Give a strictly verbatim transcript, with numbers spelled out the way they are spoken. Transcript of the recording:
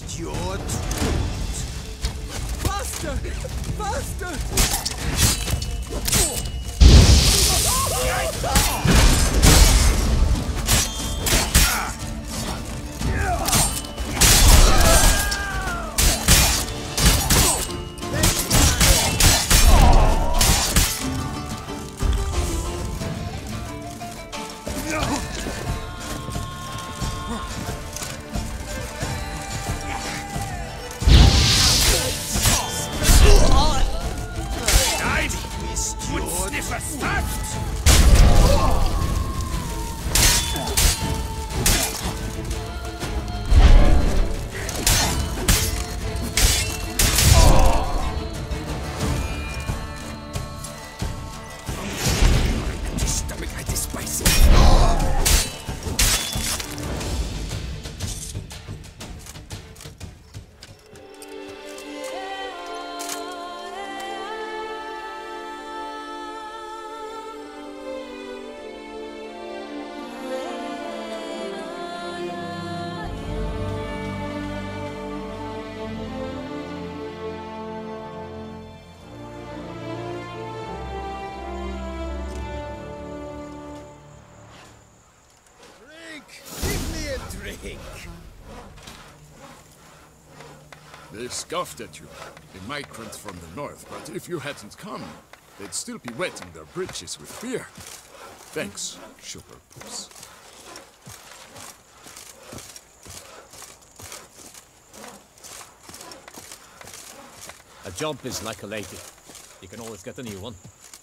Twist your truth. Faster! Faster! They scoffed at you, a migrant from the north, but if you hadn't come, they'd still be wetting their britches with fear. Thanks, Sugar Puss. A job is like a lady. You can always get a new one.